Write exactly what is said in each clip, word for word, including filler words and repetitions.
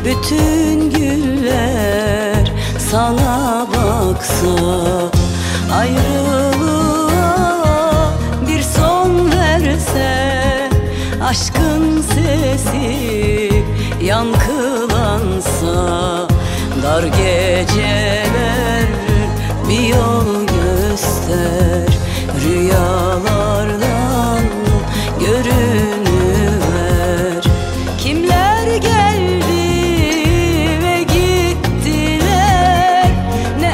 bütün güller sana baksa, ayrılığa bir son verse, aşkın sesi yankılansa, dar geceler bir yol göster, rüyalardan görünüver. Kimler geldi ve gittiler, ne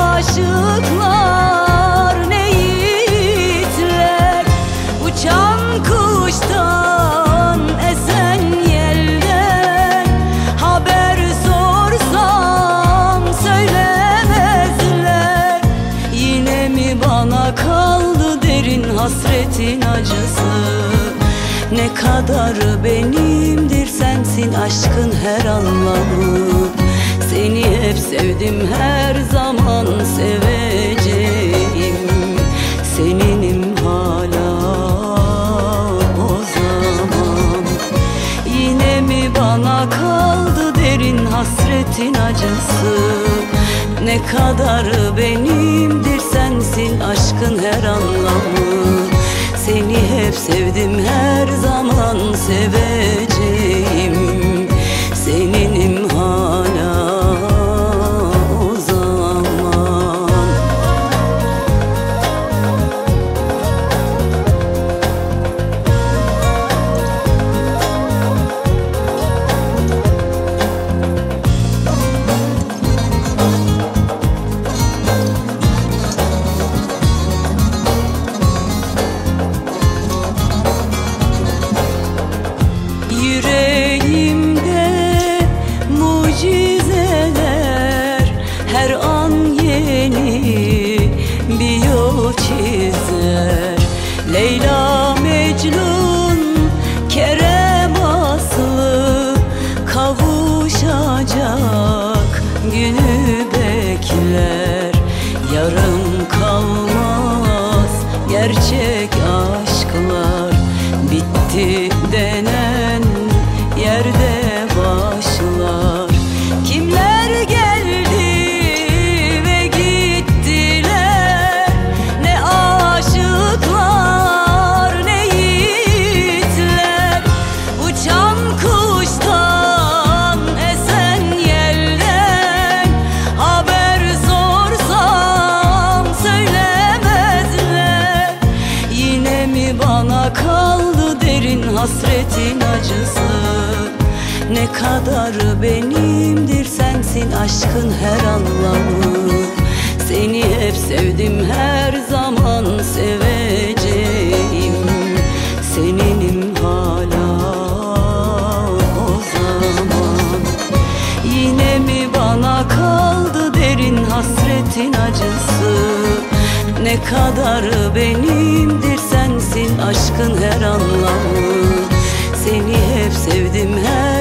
aşıklar ne yiğitler. Uçan kuştan, esen yelden haber sorsam söylemezler. Yine mi bana kaldı derin hasretin acısı? Ne kadar benimdir sensin aşkın her anlamı. Seni hep sevdim, her zaman seveceğim. Seninim hala o zaman. Yine mi bana kaldı derin hasretin acısı? Ne kadar benimdir sensin aşkın her anlamı. Seni hep sevdim, her zaman seveceğim. Seninim hala o zaman. Yüreğimde mucizeler her an yeni bir yol çizer. Leyla, Mecnun, Kerem Aslı kavuşacak günü bekler. Yarım kalmaz gerçek aşklar, bitti denen yerde başlar. Kimler geldi ve gittiler, ne aşıklar ne yiğitler. Uçan kuştan, esen yelden haber sorsam söylemezler. Yine mi bana kaldı derin hasretin acısı? Ne kadar benimdir sensin aşkın her anlamı. Seni hep sevdim, her zaman seveceğim. Seninim hala o zaman. Yine mi bana kaldı derin hasretin acısı? Ne kadar benimdir sensin aşkın her anlamı. Seni hep sevdim, her